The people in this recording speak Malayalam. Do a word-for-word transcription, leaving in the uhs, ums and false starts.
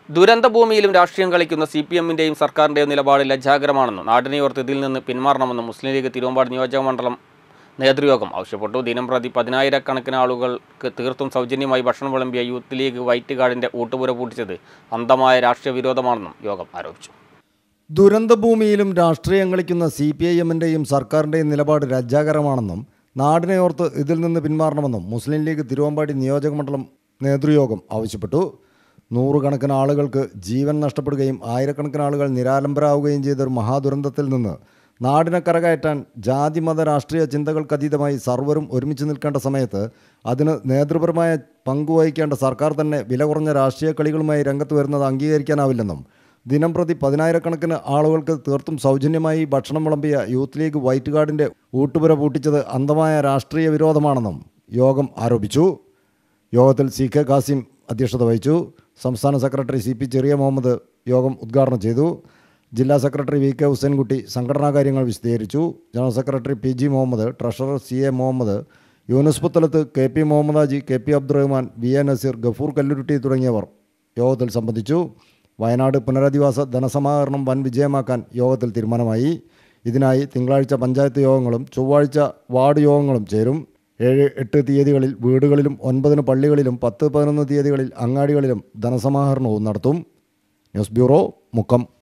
ദുരന്തഭൂമിയിലും രാഷ്ട്രീയം കളിക്കുന്ന സി പി എമ്മിൻ്റെയും സർക്കാരിൻ്റെയും നിലപാട് ലജ്ജാകരമാണെന്നും നാടിനെയോർത്ത് ഇതിൽ നിന്ന് പിന്മാറണമെന്നും മുസ്ലിം ലീഗ് തിരുവമ്പാടി നിയോജകമണ്ഡലം നേതൃയോഗം ആവശ്യപ്പെട്ടു. ദിനംപ്രതി പതിനായിരക്കണക്കിന് ആളുകൾക്ക് തീർത്തും സൗജന്യമായി ഭക്ഷണം വിളമ്പിയ യൂത്ത് ലീഗ് വൈറ്റ് ഗാർഡിൻ്റെ ഊട്ടുപുര പൂട്ടിച്ചത് അന്ധമായ രാഷ്ട്രീയ വിരോധമാണെന്നും യോഗം ആരോപിച്ചു. ദുരന്തഭൂമിയിലും രാഷ്ട്രീയം കളിക്കുന്ന സി പി ഐ എമ്മിൻ്റെയും സർക്കാരിൻ്റെയും നിലപാട് ലജ്ജാകരമാണെന്നും നാടിനെയോർത്ത് ഇതിൽ നിന്ന് പിന്മാറണമെന്നും മുസ്ലിം ലീഗ് തിരുവമ്പാടി നിയോജകമണ്ഡലം നേതൃയോഗം ആവശ്യപ്പെട്ടു. നൂറുകണക്കിന് ആളുകൾക്ക് ജീവൻ നഷ്ടപ്പെടുകയും ആയിരക്കണക്കിന് ആളുകൾ നിരാലംബരാവുകയും ചെയ്തൊരു മഹാദുരന്തത്തിൽ നിന്ന് നാടിനെ കരകയറ്റാൻ ജാതി മത രാഷ്ട്രീയ ചിന്തകൾക്കതീതമായി സർവരും ഒരുമിച്ച് നിൽക്കേണ്ട സമയത്ത് അതിന് നേതൃപരമായ പങ്കുവഹിക്കേണ്ട സർക്കാർ തന്നെ വില കുറഞ്ഞ രാഷ്ട്രീയ കളികളുമായി രംഗത്ത് വരുന്നത് അംഗീകരിക്കാനാവില്ലെന്നും ദിനംപ്രതി പതിനായിരക്കണക്കിന് ആളുകൾക്ക് തീർത്തും സൗജന്യമായി ഭക്ഷണം വിളമ്പിയ യൂത്ത് ലീഗ് വൈറ്റ് ഗാർഡിൻ്റെ ഊട്ടുപുര പൂട്ടിച്ചത് അന്ധമായ രാഷ്ട്രീയ വിരോധമാണെന്നും യോഗം ആരോപിച്ചു. യോഗത്തിൽ സി കെ കാസിം അധ്യക്ഷത വഹിച്ചു. സംസ്ഥാന സെക്രട്ടറി സി പി ചെറിയ മുഹമ്മദ് യോഗം ഉദ്ഘാടനം ചെയ്തു. ജില്ലാ സെക്രട്ടറി വി കെ ഹുസൈൻകുട്ടി സംഘടനാ കാര്യങ്ങൾ വിശദീകരിച്ചു. General secretary P G Muhammad, treasurer C A Muhammad, Yunus Puthalath, K P Muhammad Haji, K P Abdurahman, V A Nazeer, Gafoor Kalluruty തുടങ്ങിയവർ യോഗത്തിൽ സംബന്ധിച്ചു. വയനാട് പുനരധിവാസ ധനസമാഹരണം വൻ വിജയമാക്കാൻ യോഗത്തിൽ തീരുമാനമായി. ഇതിനായി തിങ്കളാഴ്ച പഞ്ചായത്ത് യോഗങ്ങളും ചൊവ്വാഴ്ച വാർഡ് യോഗങ്ങളും ചേരും. ഏഴ് എട്ട് തീയതികളിൽ വീടുകളിലും ഒൻപതിന് പള്ളികളിലും പത്ത് പതിനൊന്ന് തീയതികളിൽ അങ്ങാടികളിലും ധനസമാഹരണവും നടത്തും. News bureau, Mukkam.